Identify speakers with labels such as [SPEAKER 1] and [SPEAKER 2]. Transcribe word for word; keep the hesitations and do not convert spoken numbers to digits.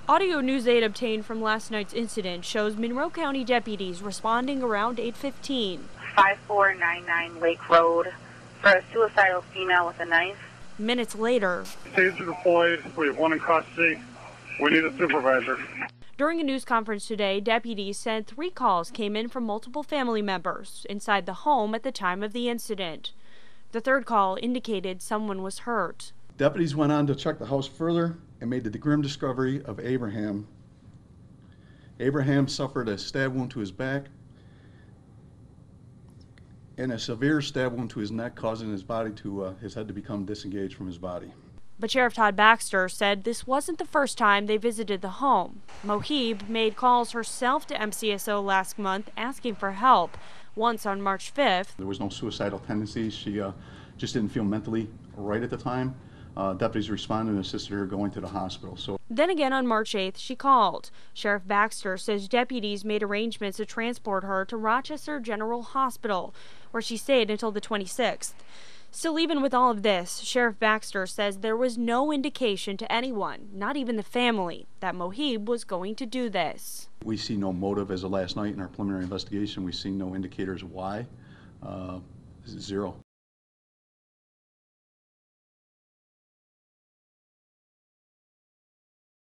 [SPEAKER 1] Audio news aid obtained from last night's incident shows Monroe County deputies responding around eight fifteen.
[SPEAKER 2] five four nine nine Lake Road for a suicidal female with a knife.
[SPEAKER 1] Minutes later,
[SPEAKER 3] taser deployed. We have one in custody. We need a supervisor.
[SPEAKER 1] During a news conference today, deputies said three calls came in from multiple family members inside the home at the time of the incident. The third call indicated someone was hurt.
[SPEAKER 4] Deputies went on to check the house further and made the grim discovery of Abraham. Abraham suffered a stab wound to his back and a severe stab wound to his neck, causing his body to, uh, his head to become disengaged from his body.
[SPEAKER 1] But Sheriff Todd Baxter said this wasn't the first time they visited the home. Mohib made calls herself to M C S O last month asking for help, once on March fifth.
[SPEAKER 4] There was no suicidal tendencies. She uh, just didn't feel mentally right at the time. Uh, deputies responded and assisted her going to the hospital. So
[SPEAKER 1] then again on March eighth, she called. Sheriff Baxter says deputies made arrangements to transport her to Rochester General Hospital, where she stayed until the twenty-sixth. Still, even with all of this, Sheriff Baxter says there was no indication to anyone, not even the family, that Mohib was going to do this.
[SPEAKER 4] We see no motive as of last night in our preliminary investigation. We see no indicators why. Uh, zero.